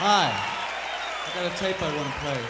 Hi, I got a tape I want to play.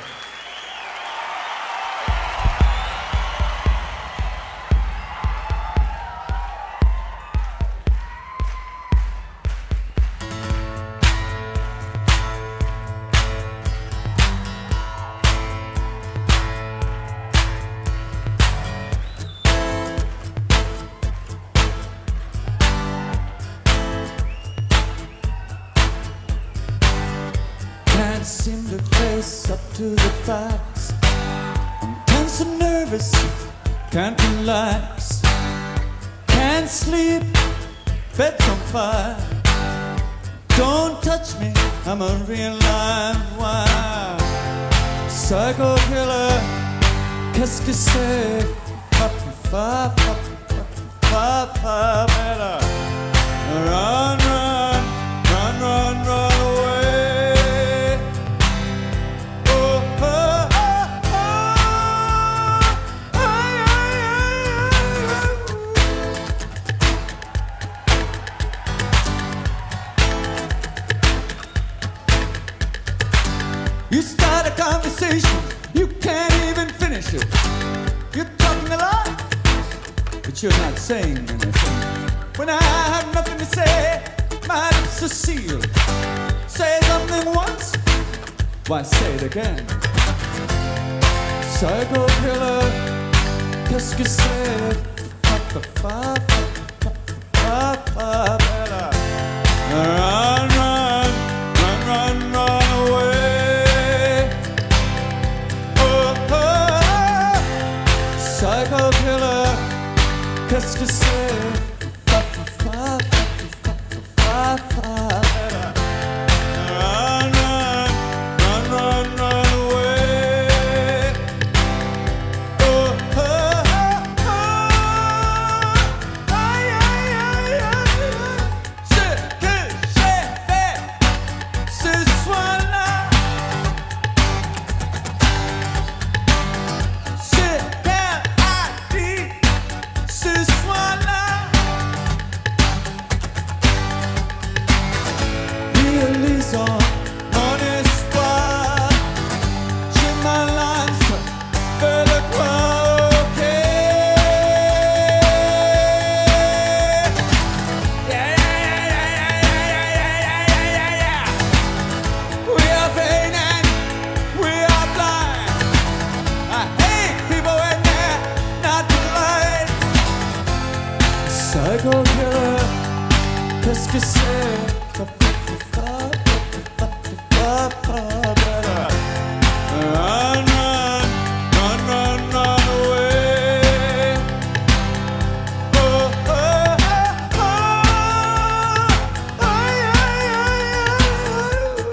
Can't seem to face up to the facts. I'm tense and nervous, can't relax. Can't sleep, bed's on fire. Don't touch me, I'm a real live wire. Psycho killer, qu'est-ce que c'est? Fa fa fa fa fa fa better. Run, run, run, run, run away. You start a conversation, you can't even finish it. You're talking a lot, but you're not saying anything. When I have nothing to say, my lips are sealed. Say something once, why say it again? Psycho killer, qu'est-ce que c'est? Fa fa fa fa fa fa fa. Run, run, run, run, run away. Oh, oh, psycho killer, qu'est-ce que c'est? Fa fa fa fa fa fa fa. Run, run, run, run, run away. Oh, oh, oh, oh. Ay, ay, ay, ay. Ce que j'ai fait ce soir-là, ce qu'elle a dit ce soir-là, réalisons mon espoir. J'ai ma lance vers le coin, ok. Yeah, yeah, yeah, yeah, yeah, yeah, yeah, yeah, yeah. We are vain and we are blind. I hate people when they're not polite. Psycho killer, qu'est-ce que c'est? Fa, fa, fa, fa, fa, fa, fa, fa, better. Run, run, run, run, run away. Oh, oh, oh, oh. Ay, ay, ay, ay.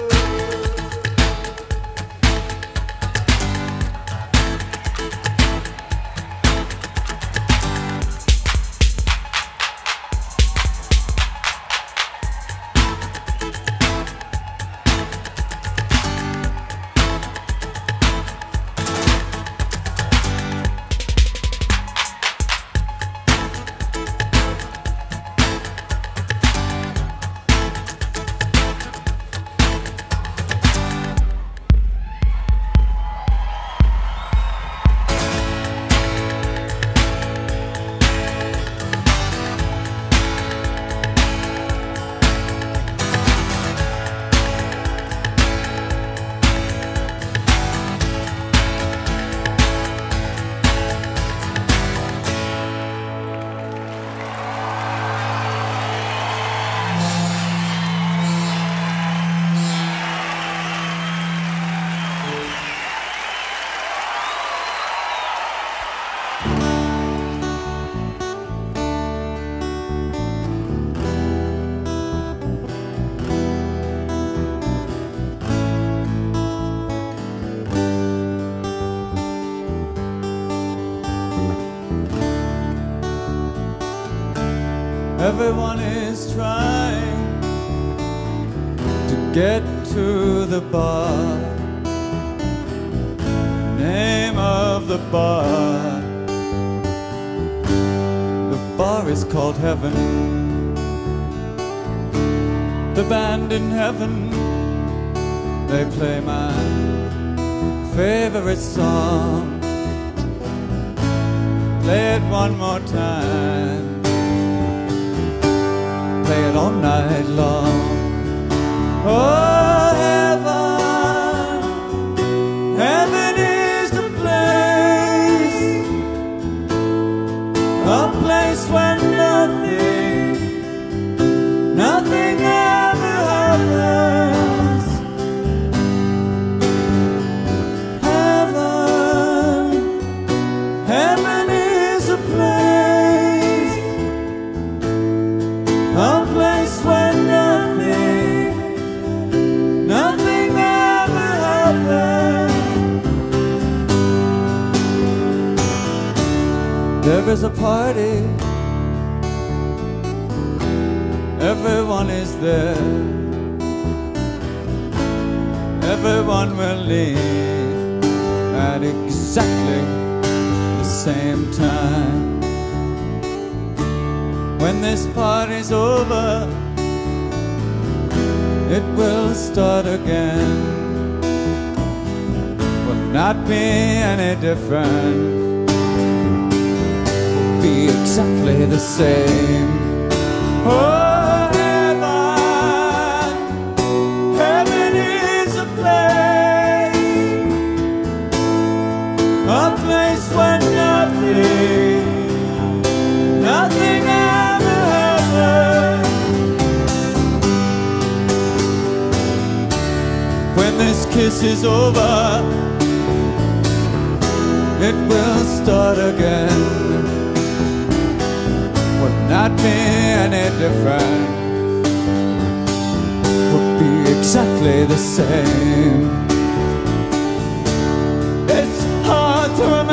Everyone is trying to get to the bar. Name of the bar. The bar is called Heaven. The band in heaven they play my favorite song. Play it one more time, play it all night long. Oh, heaven, heaven is the place, a place where nothing ever happens. Heaven, heaven is a place where nothing ever happens. There is a party, everyone is there, everyone will leave at exactly the same time. When this party's over, it will start again. Will not be any different, will be exactly the same. Oh, heaven, heaven is a place where nothing ever happens. When this kiss is over, it will start again. Will not be any different, will be exactly the same. It's hard to imagine